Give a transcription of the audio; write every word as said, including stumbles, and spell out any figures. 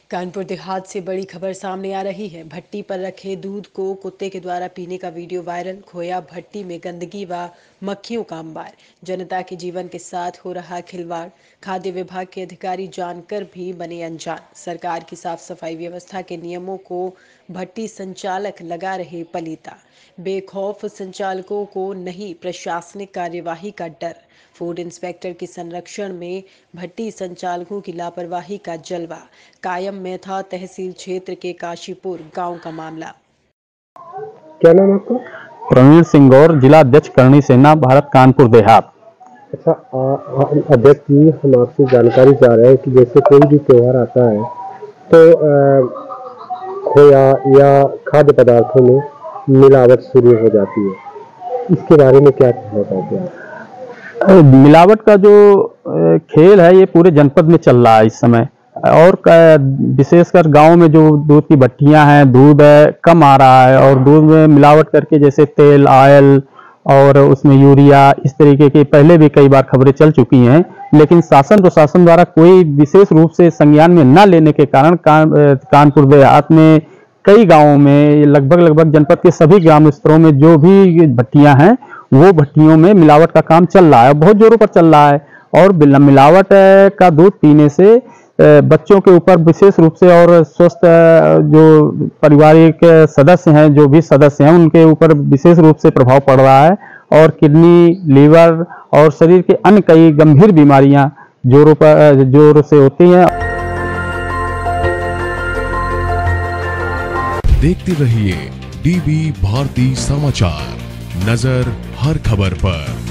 कानपुर देहात से बड़ी खबर सामने आ रही है। भट्टी पर रखे दूध को कुत्ते के द्वारा पीने का वीडियो वायरल। खोया भट्टी में गंदगी व मक्खियों का अंबार। जनता के जीवन के साथ हो रहा खिलवाड़। खाद्य विभाग के अधिकारी जानकर भी बने अनजान। सरकार की साफ सफाई व्यवस्था के नियमों को भट्टी संचालक लगा रहे पलीता। बेखौफ संचालकों को नहीं प्रशासनिक कार्यवाही का डर। फूड इंस्पेक्टर के संरक्षण में भट्टी संचालकों की लापरवाही का जलवा कायम में था। तहसील क्षेत्र के काशीपुर गांव का मामला। क्या नाम आपका? प्रवीण सिंह गौर, जिला अध्यक्ष करणी सेना, भारत, कानपुर देहात। अच्छा अध्यक्ष जी, हम आपसे जानकारी चाह रहे हैं कि जैसे कोई भी त्योहार आता है तो खोया या खाद्य पदार्थों में मिलावट शुरू हो जाती है, इसके बारे में क्या कहना चाहते हैं? मिलावट का जो खेल है ये पूरे जनपद में चल रहा है इस समय, और विशेषकर गांव में जो दूध की भट्टियां हैं, दूध कम आ रहा है और दूध में मिलावट करके जैसे तेल, ऑयल और उसमें यूरिया, इस तरीके की पहले भी कई बार खबरें चल चुकी हैं। लेकिन शासन प्रशासन द्वारा कोई विशेष रूप से संज्ञान में न लेने के कारण कान, कानपुर देहात में कई गाँवों में लगभग लगभग जनपद के सभी ग्राम स्तरों में जो भी भट्टियां हैं वो भट्टियों में मिलावट का काम चल रहा है, बहुत जोरों पर चल रहा है। और मिलावट का दूध पीने से बच्चों के ऊपर विशेष रूप से और स्वस्थ जो पारिवारिक सदस्य हैं, जो भी सदस्य हैं, उनके ऊपर विशेष रूप से प्रभाव पड़ रहा है और किडनी, लीवर और शरीर के अन्य कई गंभीर बीमारियां जोरों पर जोरों से होती हैं। देखते रहिए डीबी भारती समाचार, नजर हर खबर पर।